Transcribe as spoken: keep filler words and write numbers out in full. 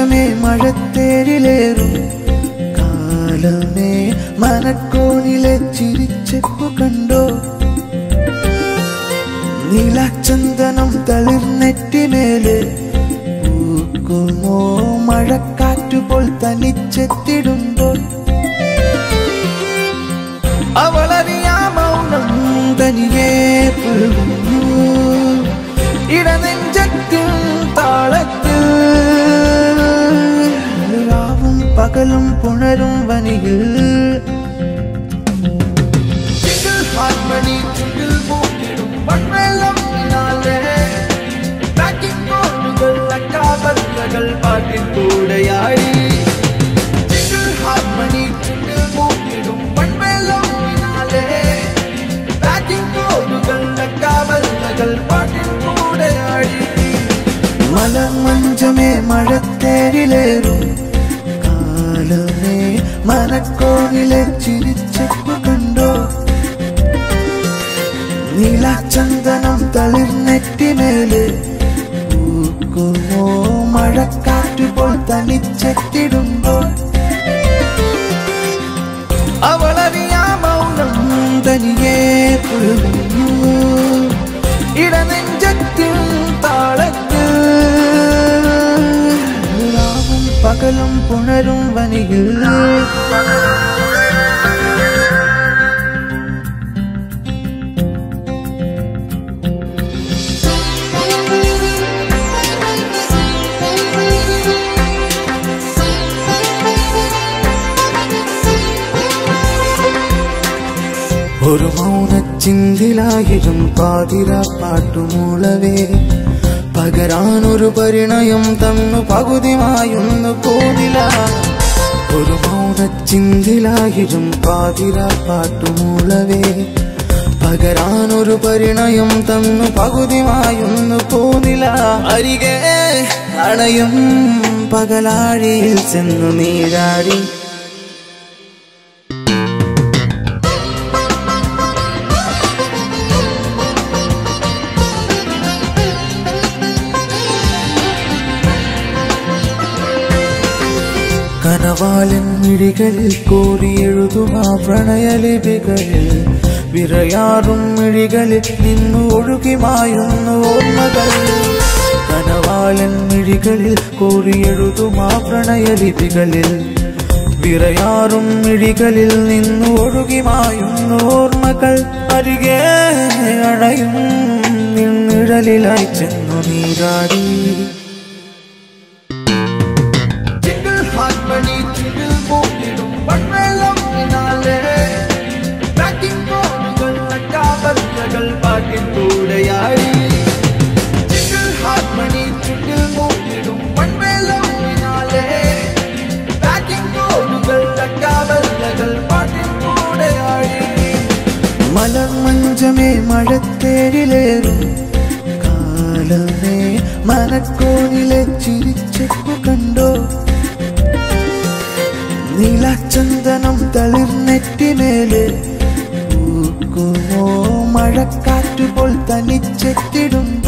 മലർമഞ്ചമേ മഴത്തേരിലേറും കാലമേ മനക്കോണിലെ ചിരിച്ചെപ്പു കണ്ടോ നീലച്ചന്ദനം തളിർനെറ്റിമേലെ പൂക്കുമോ മഴക്കാറ്റുപോൽ തനിച്ചെത്തിടുമ്പോൾ അവളറിയാ മൗനം തനിയെ പുൽകുന്നു ഇടനെഞ്ചത്തിൻ താളത്തിൽ രാവും പകലും പുണരും വനിയിൽ പാട്ടിൻ കൂടെയായി ഹാർമണി മൂക്കിടും പൺമേളം പാട്ടിൻ കൂടെയായി മലർമഞ്ചമേ മഴത്തേരിലേറും കാലമേ മനക്കോണിലെ ചിരിച്ചെപ്പു കണ്ടോ നീലച്ചന്ദനം തളിർനെറ്റിമേലെ പൂക്കുമോ മഴക്കാറ്റുപോൽ തനിച്ചെത്തിടുമ്പോൾ അവളറിയാ മൗനം തനിയെ പുൽകുന്നു ഇടനെഞ്ചത്തിൻ താളത്തിൽ രാവും പകലും പുണരും വനിയിൽ ഒരു മൗനച്ചിന്തിലായിരം പാതിര പാട്ടുമൂളവേ പകരാനൊരു പരിണയം തന്നു പകുതിമായൊന്നു പോതില ഒരു മൗനച്ചിന്തിലായിരം പാതിര പാട്ടുമൂളവേ പകരാനൊരു പരിണയം തന്നു പകുതിമായൊന്നു പോതില അരികെ അണയും പകലാഴിയിൽ ചെന്നു നീരാടി കനവാലൻ മിഴികളിൽ കോരിയെഴുതുമാ പ്രണയലിപികളിൽ വിറയാറും മിഴികളിൽ നിന്നു ഒഴുകിമായുന്നു ഓർമ്മകൾ കനവാലൻ മിഴികളിൽ കോരിയെഴുതുമാ പ്രണയലിപികളിൽ വിറയാറും മിഴികളിൽ നിന്നു ഒഴുകിമായുന്നു ഓർമ്മകൾ അരികെ അണയും നിന്നിഴലിലായി ചെന്നു നീരാടി പാട്ടിൻ കൂടെയായി ഹാർമണി ചുണ്ടിൽ മൂക്കിടും പൺമേളം പാട്ടിൻ കൂടെയായി മലർമഞ്ചമേ മഴത്തേരിലേറും കാലമേ മനക്കോണിലെ ചിരിച്ചെപ്പു കണ്ടോ നീലച്ചന്ദനം തളിർനെറ്റിമേലെ പൂക്കുമോ മഴക്കാറ്റുപോൽ തനിച്ചെത്തിടും